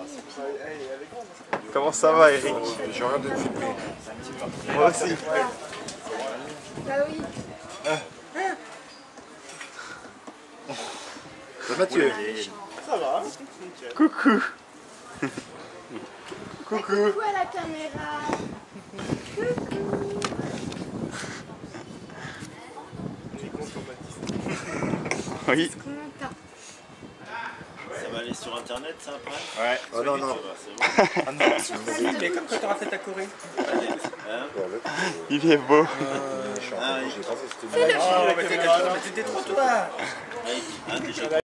Comment ça va, Eric? J'ai rien de filmer. Moi aussi. Bah oui. Mathieu. Ça va? Coucou. Coucou. Coucou à la caméra. Coucou. Oui. Content. Ça va aller sur internet ça après? Ouais. Oh non, non. Ah non. Mais comme quand t'auras fait ta Corée. Hein? Il est beau. J'ai pas fait cette Fais le Oh, mais t'étais trop toi. Ah, déjà